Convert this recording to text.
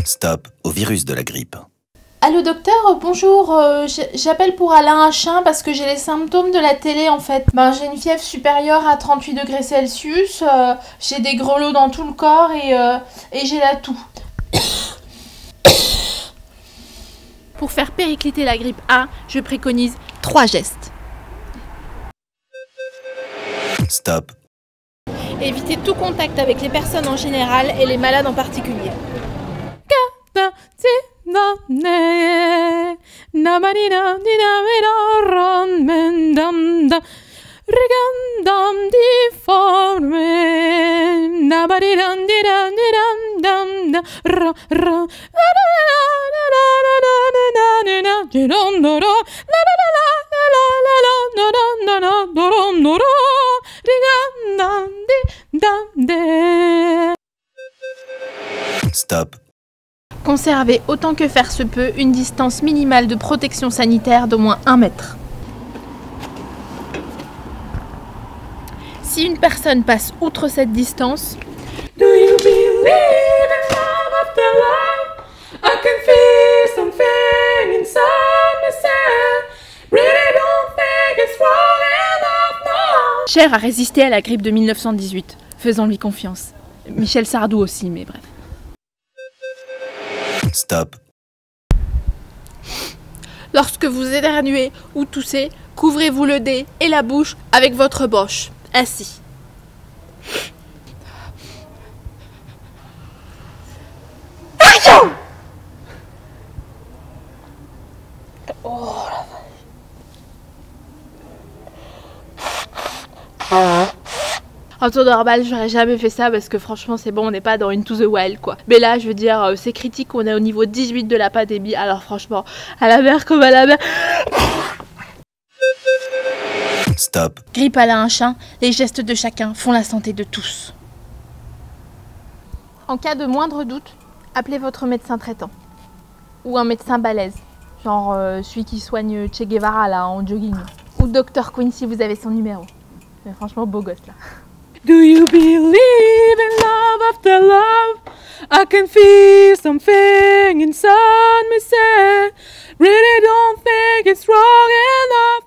Stop au virus de la grippe. Allô docteur, bonjour, j'appelle pour Alain Achin parce que j'ai les symptômes de la télé en fait. J'ai une fièvre supérieure à 38 degrés Celsius, j'ai des grelots dans tout le corps et j'ai la toux. Pour faire péricliter la grippe A, je préconise 3 gestes. Stop. Évitez tout contact avec les personnes en général et les malades en particulier. Stop. Conservez autant que faire se peut une distance minimale de protection sanitaire d'au moins 1 mètre. Si une personne passe outre cette distance, Do you believe in love after love? I can feel something inside me say, really don't think it's wrong enough now. Cher a résisté à la grippe de 1918, faisons-lui confiance. Michel Sardou aussi, mais bref. Stop. Lorsque vous éternuez ou toussez, couvrez-vous le nez et la bouche avec votre poche, assis. En temps normal, j'aurais jamais fait ça parce que franchement, c'est bon, on n'est pas dans Into the Wild quoi. Mais là, je veux dire, c'est critique, on est au niveau 18 de la pandémie, alors franchement, à la mer comme à la mer. Stop. Grippe Alain Achin, les gestes de chacun font la santé de tous. En cas de moindre doute, appelez votre médecin traitant. Ou un médecin balèze, genre celui qui soigne Che Guevara là en jogging. Ou Dr Queen si vous avez son numéro. Mais franchement, beau gosse là. Do you believe in love after love? I can feel something inside me say, really don't think it's wrong enough.